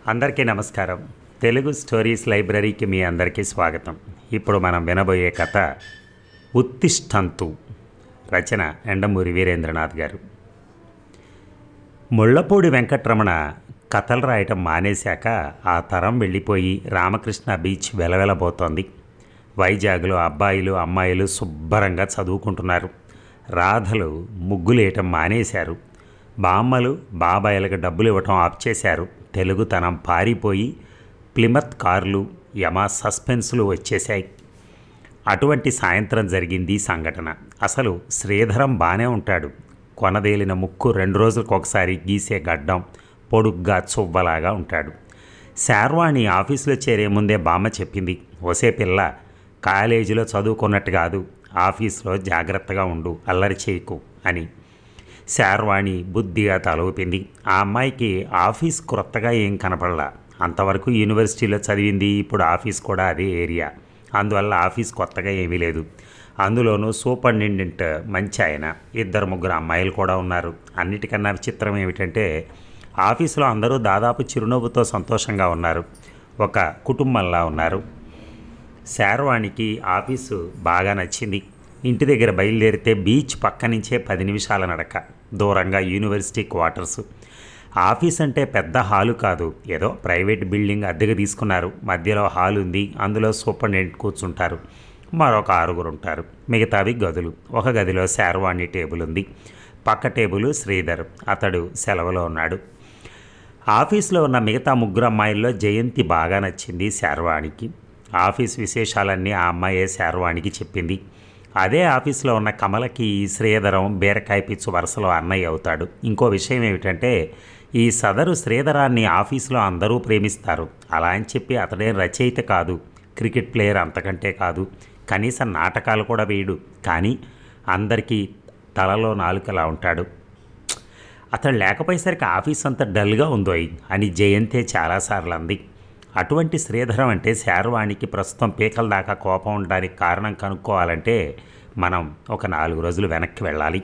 అందరికీ నమస్కారం. తెలుగు స్టోరీస్ లైబ్రరీకి మీ అందరికీ స్వాగతం. ఇప్పుడు మనం వినబోయే కథ ఉత్తిష్టంతు. రచన ఎండమూరి వీరేంద్రనాథ్ గారు. ముళ్ళపూడి వెంకటరమణ కథలు రాయటం మానేశాక ఆ తరం వెళ్ళిపోయి రామకృష్ణ బీచ్ వెలవెలబోతోంది. వైజాగ్లో అబ్బాయిలు అమ్మాయిలు శుభ్రంగా చదువుకుంటున్నారు. రాధలు ముగ్గులేయటం మానేశారు. బామ్మలు బాబాయిలకు డబ్బులు ఇవ్వటం ఆప్ చేశారు. తెలుగుతనం పారిపోయి ప్లిమత్ కార్లు యమా సస్పెన్సులు వచ్చేశాయి. అటువంటి సాయంత్రం జరిగింది సంఘటన. అసలు శ్రీధరం బాగానే ఉంటాడు. కొనదేలిన ముక్కు 2 రోజులకు ఒకసారి గీసే గడ్డం, పొడుగ్గా చువ్వలాగా ఉంటాడు. శార్వాణి ఆఫీసులో చేరే ముందే బామ్మ చెప్పింది, ఒసే పిల్ల, కాలేజీలో చదువుకున్నట్టు కాదు, ఆఫీసులో జాగ్రత్తగా ఉండు, అల్లరి చేయకు అని. శార్వాణి బుద్ధిగా తలూపింది. ఆ అమ్మాయికి ఆఫీస్ క్రొత్తగా ఏం కనపడలా. అంతవరకు యూనివర్సిటీలో చదివింది, ఇప్పుడు ఆఫీస్ కూడా అదే ఏరియా. అందువల్ల ఆఫీస్ కొత్తగా ఏమీ లేదు. అందులోనూ సూపరింటెండెంట్ మంచి ఆయన, 2-3 అమ్మాయిలు కూడా ఉన్నారు. అన్నిటికన్నా విచిత్రం ఏమిటంటే ఆఫీసులో అందరూ దాదాపు చిరునవ్వుతో సంతోషంగా ఉన్నారు. ఒక కుటుంబంలా ఉన్నారు. శార్వాణికి ఆఫీసు బాగా నచ్చింది. ఇంటి దగ్గర బయలుదేరితే బీచ్ పక్క నుంచే 10 నిమిషాల నడక. దూరంగా యూనివర్సిటీ క్వార్టర్సు. ఆఫీస్ అంటే పెద్ద హాలు కాదు, ఏదో ప్రైవేట్ బిల్డింగ్ అద్దెకు తీసుకున్నారు. మధ్యలో హాల్ ఉంది. అందులో సూపరింటెండెంట్ కూర్చుంటారు. మరొక 6 ఉంటారు. మిగతావి గదులు. ఒక గదిలో శార్వాణి టేబుల్ ఉంది. పక్క టేబుల్ శ్రీధర్. అతడు సెలవులో ఉన్నాడు. ఆఫీస్లో ఉన్న మిగతా 3 అమ్మాయిల్లో జయంతి బాగా నచ్చింది శార్వాణికి. ఆఫీస్ విశేషాలన్నీ ఆ అమ్మాయే శార్వాణికి చెప్పింది. అదే ఆఫీస్లో ఉన్న కమలకి శ్రీధరం బీరకాయ పిచ్చు వరుసలో అన్నయ్య అవుతాడు. ఇంకో విషయం ఏమిటంటే ఈ సదరు శ్రీధరాన్ని ఆఫీసులో అందరూ ప్రేమిస్తారు. అలా అని చెప్పి అతడే రచయిత కాదు, క్రికెట్ ప్లేయర్ అంతకంటే కాదు, కనీసం నాటకాలు కూడా వేయడు. కానీ అందరికీ తలలో నాలుకలా ఉంటాడు. అతడు లేకపోయేసరికి ఆఫీస్ అంతా డల్గా ఉందోయ్ అని జయంతే చాలాసార్లు అంది. అటువంటి శ్రీధరం అంటే శార్వాణికి ప్రస్తుతం పీకల దాకా కోపం ఉండడానికి కారణం కనుక్కోవాలంటే మనం ఒక 4 రోజులు వెనక్కి వెళ్ళాలి.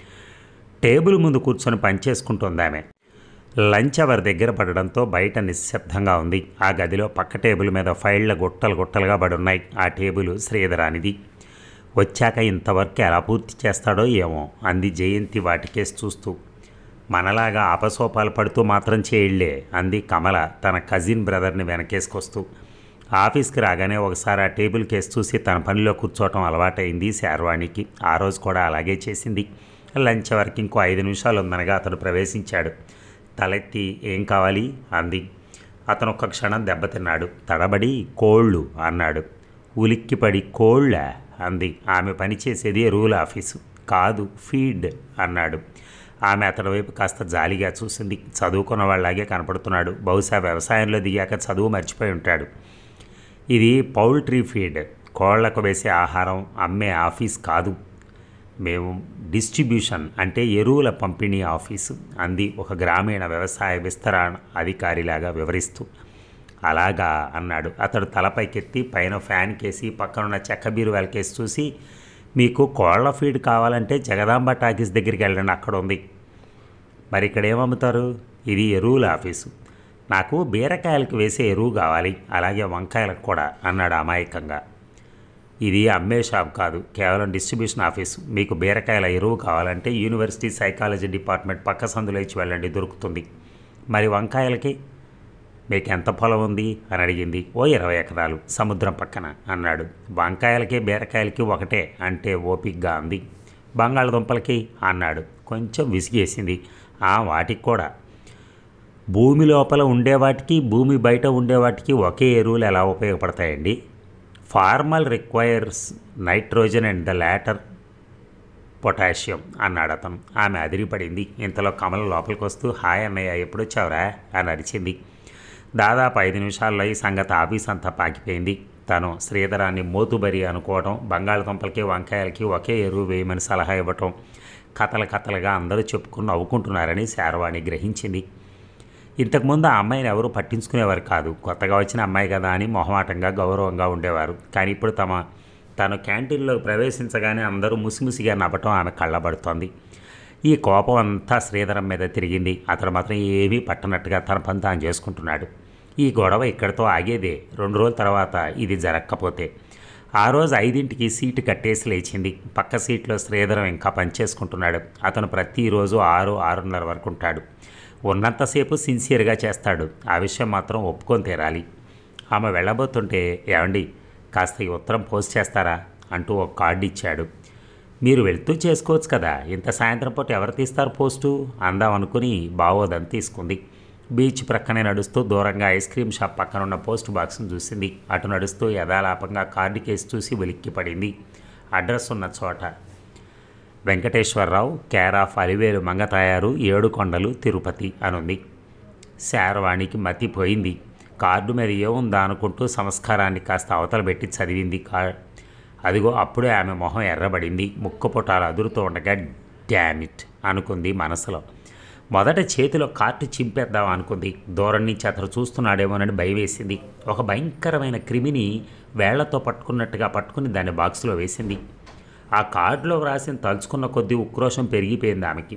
టేబుల్ ముందు కూర్చొని పనిచేసుకుంటుంది ఆమె. లంచ్ అవర్ దగ్గర పడడంతో బయట నిశ్శబ్దంగా ఉంది. ఆ గదిలో పక్క టేబుల్ మీద ఫైళ్ళ గుట్టలు గుట్టలుగా పడున్నాయి. ఆ టేబుల్ శ్రీధరానిది. వచ్చాక ఇంతవరకు ఎలా పూర్తి చేస్తాడో ఏమో అంది జయంతి వాటికేసి చూస్తూ. మనలాగా ఆపసోపాలు పడుతూ మాత్రం చేయళ్లే అంది కమల తన కజిన్ బ్రదర్ని వెనకేసుకొస్తూ. ఆఫీస్కి రాగానే ఒకసారి ఆ టేబుల్ కేసు చూసి తన పనిలో కూర్చోవటం అలవాటైంది శార్వాణికి. ఆ రోజు కూడా అలాగే చేసింది. లంచ్ వరకు ఇంకో 5 నిమిషాలు ఉందనగా అతడు ప్రవేశించాడు. తలెత్తి ఏం కావాలి అంది. అతను ఒక్క క్షణం దెబ్బతిన్నాడు. తడబడి కోళ్ళు అన్నాడు. ఉలిక్కిపడి కోళ్ళ అంది. ఆమె పనిచేసేది రూల్ ఆఫీసు కాదు, ఫీడ్ అన్నాడు. ఆమె అతడి వైపు కాస్త జాలిగా చూసింది. చదువుకున్న వాళ్ళలాగే కనపడుతున్నాడు. బహుశా వ్యవసాయంలో దిగాక చదువు మర్చిపోయి ఉంటాడు. ఇది పౌల్ట్రీ ఫీడ్, కోళ్లకు వేసే ఆహారం అమ్మే ఆఫీస్ కాదు. మేము డిస్ట్రిబ్యూషన్ అంటే ఎరువుల పంపిణీ ఆఫీసు అంది ఒక గ్రామీణ వ్యవసాయ విస్తరణ అధికారిలాగా వివరిస్తూ. అలాగా అన్నాడు. అతడు తలపైకెత్తి పైన ఫ్యాన్ కేసి పక్కనున్న చెక్క బీరువాల కేసి చూసి, మీకు కోళ్ల ఫీడ్ కావాలంటే జగదాంబ టాకీస్ దగ్గరికి వెళ్ళండి, అక్కడ ఉంది. మరి ఇక్కడ ఏమమ్ముతారు? ఇది ఎరువుల ఆఫీసు. నాకు బీరకాయలకు వేసే ఎరువు కావాలి, అలాగే వంకాయలకు కూడా అన్నాడు అమాయకంగా. ఇది అమ్మే షాప్ కాదు, కేవలం డిస్ట్రిబ్యూషన్ ఆఫీసు. మీకు బీరకాయల ఎరువు కావాలంటే యూనివర్సిటీ సైకాలజీ డిపార్ట్మెంట్ పక్క సందులో ఇచ్చి వెళ్ళండి, దొరుకుతుంది. మరి వంకాయలకి మీకు ఎంత పొలం ఉంది అని అడిగింది. ఓ 20 ఎకరాలు సముద్రం పక్కన అన్నాడు. వంకాయలకి బీరకాయలకి ఒకటే అంటే ఓపిగ్గా అంది. బంగాళదుంపలకి అన్నాడు. కొంచెం విసిగేసింది. వాటికి కూడా. భూమి లోపల ఉండేవాటికి భూమి బయట ఉండేవాటికి ఒకే ఎరువులు ఎలా ఉపయోగపడతాయండి? Former requires nitrogen and the latter potassium అన్నాడు అతను. ఆమె అదిరిపడింది. ఇంతలో కమల లోపలికి వస్తూ, హాయ్ అన్నయ్య, ఎప్పుడొచ్చావురా అని అరిచింది. దాదాపు 5 నిమిషాల్లో ఈ సంగతి ఆఫీస్ అంతా పాకిపోయింది. తను శ్రీధరాన్ని మోతుబరి అనుకోవడం, బంగాళదుంపలకి వంకాయలకి ఒకే ఎరువు వేయమని సలహా ఇవ్వటం, కథలుగా అందరూ చెప్పుకుని నవ్వుకుంటున్నారని శార్వాణి గ్రహించింది. ఇంతకుముందు ఆ అమ్మాయిని ఎవరూ పట్టించుకునేవారు కాదు. కొత్తగా వచ్చిన అమ్మాయి కదా అని మొహమాటంగా గౌరవంగా ఉండేవారు. కానీ ఇప్పుడు తను క్యాంటీన్లో ప్రవేశించగానే అందరూ ముసిముసిగా నవ్వటం ఆమె కళ్ళబడుతోంది. ఈ కోపం అంతా శ్రీధరం మీద తిరిగింది. అతడు మాత్రం ఏమీ పట్టనట్టుగా తన పని తాను చేసుకుంటున్నాడు. ఈ గొడవ ఇక్కడితో ఆగేదే 2 రోజుల తర్వాత ఇది జరగకపోతే. ఆ రోజు 5ంటికి సీటు కట్టేసి లేచింది. పక్క సీట్లో శ్రీధరం ఇంకా పనిచేసుకుంటున్నాడు. అతను ప్రతిరోజు 6-6:30 వరకు ఉంటాడు. ఉన్నంతసేపు సిన్సియర్గా చేస్తాడు. ఆ విషయం మాత్రం ఒప్పుకొని తీరాలి. ఆమె వెళ్ళబోతుంటే, ఏమండి కాస్త ఈ ఉత్తరం పోస్ట్ చేస్తారా అంటూ ఒక కార్డు ఇచ్చాడు. మీరు వెళ్తూ చేసుకోవచ్చు కదా, ఇంత సాయంత్రం పూట ఎవరు తీస్తారు పోస్టు అందాం అనుకుని బావోదని తీసుకుంది. బీచ్ ప్రక్కనే నడుస్తూ దూరంగా ఐస్ క్రీమ్ షాప్ పక్కన ఉన్న పోస్ట్ బాక్స్ను చూసింది. అటు నడుస్తూ యథాలాపంగా కార్డు కేసు చూసి వెలిక్కి పడింది. అడ్రస్ ఉన్న చోట వెంకటేశ్వరరావు, కేర్ ఆఫ్ అలివేలు మంగతాయారు, 7 కొండలు, తిరుపతి అనుంది. శారవాణికి మతిపోయింది. కార్డు మీద ఏముందా అనుకుంటూ సంస్కారాన్ని కాస్త అవతల పెట్టి చదివింది. అదిగో అప్పుడే ఆమె మొహం ఎర్రబడింది. ముక్కుపుటాలు అదురుతూ ఉండగా డ్యామిట్ అనుకుంది మనసులో. మొదట చేతిలో కార్డు చింపేద్దాం అనుకుంది. దూరం నుంచి అతను చూస్తున్నాడేమోనని భయం వేసింది. ఒక భయంకరమైన క్రిమిని వేళ్లతో పట్టుకున్నట్టుగా పట్టుకుని దాన్ని బాక్సులో వేసింది. ఆ కార్డులో వ్రాసిన తలుచుకున్న కొద్దీ ఉక్రోషం పెరిగిపోయింది ఆమెకి.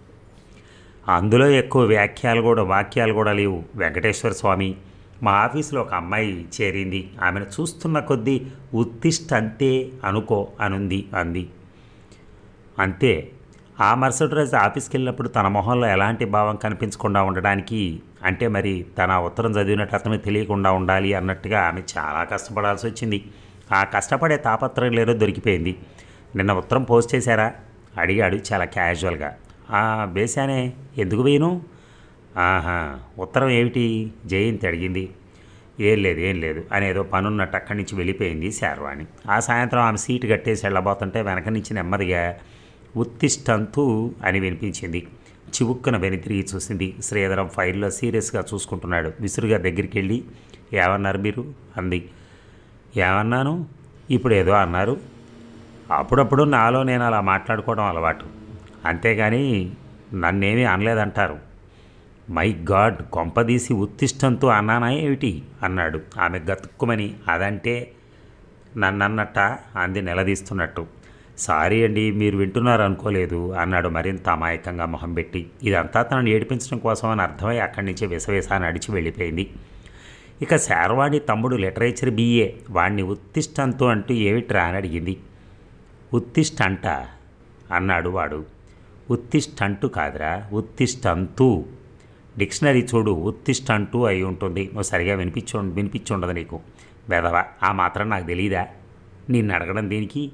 అందులో ఎక్కువ వాక్యాలు కూడా లేవు. వెంకటేశ్వర స్వామి, మా ఆఫీసులో ఒక అమ్మాయి చేరింది. ఆమెను చూస్తున్న కొద్దీ ఉత్తిష్ట అంతే అనుకో అంది. అంతే. ఆ మరుసటి రోజు ఆఫీస్కి వెళ్ళినప్పుడు తన మొహంలో ఎలాంటి భావం కనిపించకుండా ఉండడానికి, అంటే మరి తన ఉత్తరం చదివినట్టు అతను తెలియకుండా ఉండాలి అన్నట్టుగా ఆమె చాలా కష్టపడాల్సి వచ్చింది. ఆ కష్టపడే తాపత్రయం లేదో దొరికిపోయింది. నిన్న ఉత్తరం పోస్ట్ చేశారా అడిగాడు చాలా క్యాజువల్గా. వేశానే, ఎందుకు వేయను? ఆహా, ఉత్తరం ఏమిటి? జయంతి అడిగింది. ఏం లేదు అనేదో పనున్నట్టు అక్కడి నుంచి వెళ్ళిపోయింది శారవాణి. ఆ సాయంత్రం ఆమె సీటు కట్టేసి వెళ్ళబోతుంటే వెనక నుంచి నెమ్మదిగా ఉత్తిష్టంతు అని వినిపించింది. చివుక్కున వెనుతిరిగి చూసింది. శ్రీధరం ఫైల్లో సీరియస్గా చూసుకుంటున్నాడు. విసురుగా దగ్గరికి వెళ్ళి, ఏమన్నారు మీరు అంది. ఏమన్నాను? ఇప్పుడు ఏదో అన్నారు. అప్పుడప్పుడు నాలో నేను అలా మాట్లాడుకోవడం అలవాటు, అంతేగాని నన్నేమీ అనలేదంటారు. మై గాడ్, కొంపదీసి ఉత్తిష్టంతో అన్నానా ఏమిటి అన్నాడు. ఆమె గతుక్కుమని, అదంటే నన్నన్నట్ట అంది నిలదీస్తున్నట్టు. సారీ అండి, మీరు వింటున్నారు అనుకోలేదు అన్నాడు మరింత అమాయకంగా మొహం పెట్టి. ఇదంతా తనను ఏడిపించడం కోసం అని అర్థమై అక్కడి నుంచి విసవిసా నడిచి వెళ్ళిపోయింది. ఇక శారవాణి తమ్ముడు లిటరేచర్ BA, వాడిని ఉత్తిష్టంతో అంటూ ఏమిట్రా అని అడిగింది. ఉత్తిష్టంట అన్నాడు వాడు. ఉత్తిష్టంటు కాదురా, ఉత్తిష్టంతు. డిక్షనరీ చూడు, ఉత్తిష్టంటు అయి ఉంటుంది. నువ్వు సరిగా వినిపించుండదు నీకు. వెధవ, ఆ మాత్రం నాకు తెలీదా? నిన్ను అడగడం దేనికి?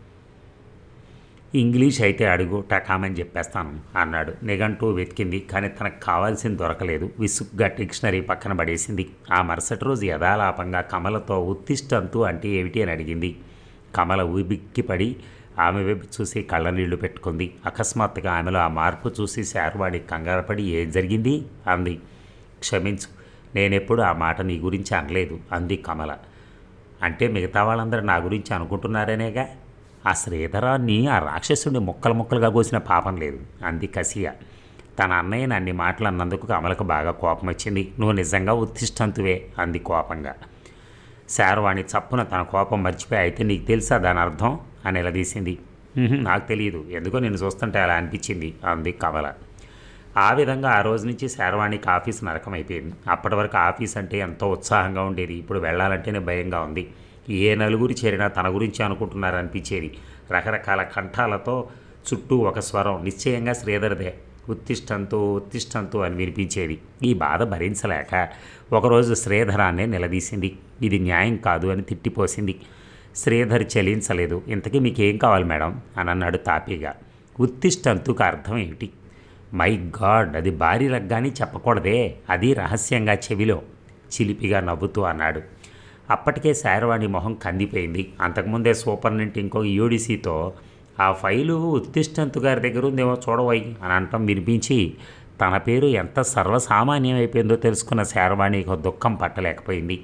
ఇంగ్లీష్ అయితే అడుగు, టకామని చెప్పేస్తాను అన్నాడు. నిఘంటూ వెతికింది, కానీ తనకు కావాల్సింది దొరకలేదు. విసుగ్గా డిక్షనరీ పక్కన పడేసింది. ఆ మరుసటి రోజు యథాలాపంగా కమలతో ఉత్తిష్టంతు అంటే ఏమిటి అని అడిగింది. కమల ఉబిక్కిపడి ఆమె వైపు చూసి కళ్ళనీళ్లు పెట్టుకుంది. అకస్మాత్తుగా ఆమెలో ఆ మార్పు చూసి శారవాణి కంగారపడి, ఏం జరిగింది అంది. క్షమించు, నేనెప్పుడు ఆ మాట నీ గురించి అనలేదు అంది కమల. అంటే మిగతా వాళ్ళందరూ నా గురించి అనుకుంటున్నారనేగా. ఆ శ్రీధరాన్ని, ఆ రాక్షసుడిని ముక్కలుగా కోసిన పాపం లేదు అంది కసిగా. తన అన్నయ్యని అన్ని మాటలు అన్నందుకు కమలకు బాగా కోపం వచ్చింది. నువ్వు నిజంగా ఉత్తిష్టంతువే అంది కోపంగా. శారవాణి చప్పున తన కోపం మర్చిపోయి, అయితే నీకు తెలుసా దాని అర్థం అని నిలదీసింది. నాకు తెలియదు, ఎందుకో నేను చూస్తుంటే అలా అనిపించింది అంది కమల. ఆ విధంగా ఆ రోజు నుంచి శారవాణికి ఆఫీస్ నరకం అయిపోయింది. అప్పటి వరకు ఆఫీస్ అంటే ఎంతో ఉత్సాహంగా ఉండేది. ఇప్పుడు వెళ్ళాలంటేనే భయంగా ఉంది. ఏ నలుగురు చేరినా తన గురించి అనుకుంటున్నారనిపించేది. రకరకాల కంఠాలతో చుట్టూ ఒక స్వరం, నిశ్చయంగా శ్రీధర్దే, ఉత్తిష్టంతు అని వినిపించేది. ఈ బాధ భరించలేక ఒకరోజు శ్రీధరాన్నే నిలదీసింది. ఇది న్యాయం కాదు అని తిట్టిపోసింది. శ్రీధర్ చలించలేదు. ఇంతకీ మీకేం కావాలి మేడం అని అన్నాడు తాపీగా. ఉత్తిష్టంతుకు అర్థం ఏమిటి? మై గాడ్, అది భారీ లగ్గాని చెప్పకూడదే, అది రహస్యంగా చెవిలో చిలిపిగా నవ్వుతూ అన్నాడు. అప్పటికే శారవాణి మొహం కందిపోయింది. అంతకుముందే సూపర్నెంట్ ఇంకో యూడిసితో, ఆ ఫైలు ఉత్తిష్టంతు గారి దగ్గర ఉందేమో చూడవై అని అంటం వినిపించి తన పేరు ఎంత సర్వసామాన్యం అయిపోయిందో తెలుసుకున్న శారవాణికి దుఃఖం పట్టలేకపోయింది.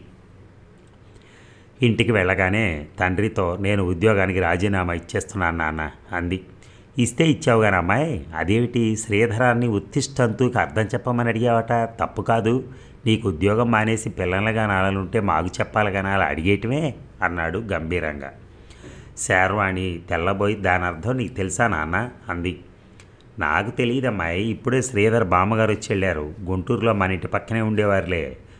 ఇంటికి వెళ్ళగానే తండ్రితో, నేను ఉద్యోగానికి రాజీనామా ఇచ్చేస్తున్నాను నాన్న అంది. ఇస్తే ఇచ్చావు కానీ అమ్మాయి, అదేమిటి శ్రీధరాన్ని ఉత్తిష్టంతుకి అర్థం చెప్పమని అడిగావట? తప్పు కాదు, నీకు ఉద్యోగం మానేసి పిల్లలుగా నాలుంటే మాకు చెప్పాలి కానీ అలా అడిగేయటమే అన్నాడు గంభీరంగా. శారవాణి తెల్లబోయి, దాని అర్థం నీకు తెలుసా నాన్న అంది. నాకు తెలియదమ్మాయి, ఇప్పుడే శ్రీధర్ బామ్మగారు వచ్చి వెళ్ళారు. గుంటూరులో మన ఇంటి పక్కనే ఉండేవారులే,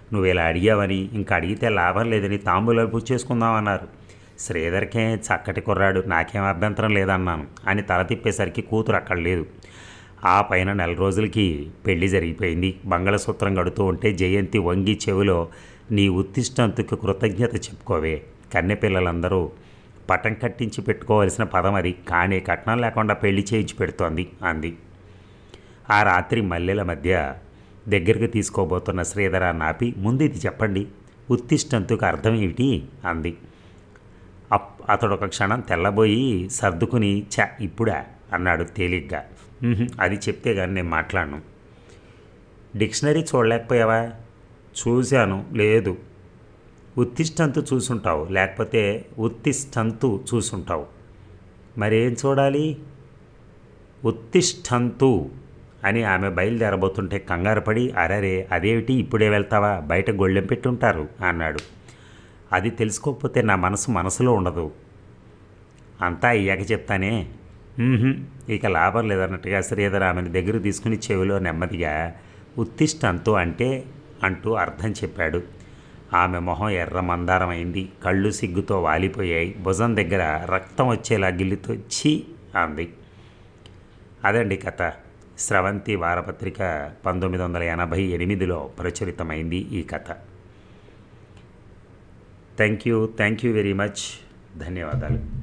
నువ్వు ఇలా అడిగావని ఇంక అడిగితే లాభం లేదని తాంబూలాలు పుచ్చేసుకుందామన్నారు. శ్రీధర్కే చక్కటి కుర్రాడు, నాకేం అభ్యంతరం లేదన్నాను అని తల తిప్పేసరికి కూతురు అక్కడ లేదు. ఆ పైన 4 రోజులకి పెళ్లి జరిగిపోయింది. మంగళసూత్రం కడుతూ ఉంటే జయంతి వంగి చెవిలో, నీ ఉత్తిష్టంతుకు కృతజ్ఞత చెప్పుకోవే, కన్నెపిల్లలందరూ పటం కట్టించి పెట్టుకోవలసిన పదం అది, కానీ కట్నం లేకుండా పెళ్లి చేయించి పెడుతోంది అంది. ఆ రాత్రి మల్లెల మధ్య దగ్గరికి తీసుకోబోతున్న శ్రీధర నాపి, ముందు ఇది చెప్పండి, ఉత్తిష్టంతుకు అర్థం ఏమిటి అంది. అతడు ఒక క్షణం తెల్లబోయి సర్దుకుని, ఇప్పుడా అన్నాడు తేలిగ్గా. అది చెప్తే కానీ నేను మాట్లాడను. డిక్షనరీ చూడలేకపోయావా? చూశాను. లేదు. ఉత్తిష్టంతు చూసుంటావు, లేకపోతే ఉత్తిష్టంతు చూసుంటావు. మరేం చూడాలి? ఉత్తిష్టంతు అని ఆమె బయలుదేరబోతుంటే కంగారుపడి, అరరే అదేమిటి ఇప్పుడే వెళ్తావా, బయట గొళ్ళెం పెట్టుంటారు అన్నాడు. అది తెలుసుకోకపోతే నా మనసులో ఉండదు. అంతా అయ్యాక చెప్తానే. ఇక లాభం లేదన్నట్టుగా శ్రీధర్ ఆమెను దగ్గర తీసుకుని చెవిలో నెమ్మదిగా ఉత్తిష్టంతు అంటూ అర్థం చెప్పాడు. ఆమె మొహం ఎర్ర మందారం అయింది. కళ్ళు సిగ్గుతో వాలిపోయాయి. భుజం దగ్గర రక్తం వచ్చేలా గిల్లుతో ఛీ అంది. అదండి కథ. స్రవంతి వారపత్రిక 1988లో ప్రచురితమైంది ఈ కథ. Thank you very much. ధన్యవాదాలు.